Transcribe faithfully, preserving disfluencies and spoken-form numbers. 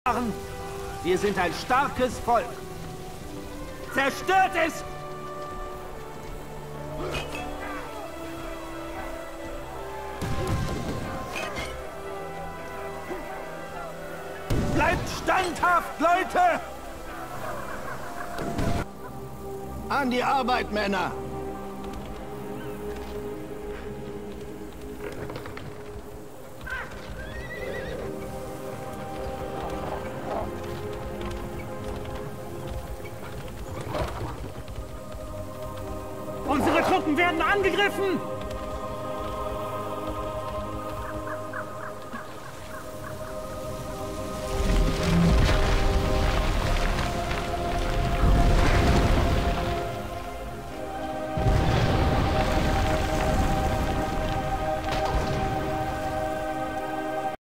Wir sind ein starkes Volk. Zerstört es! Bleibt standhaft, Leute! An die Arbeit, Männer! Unsere Truppen werden angegriffen!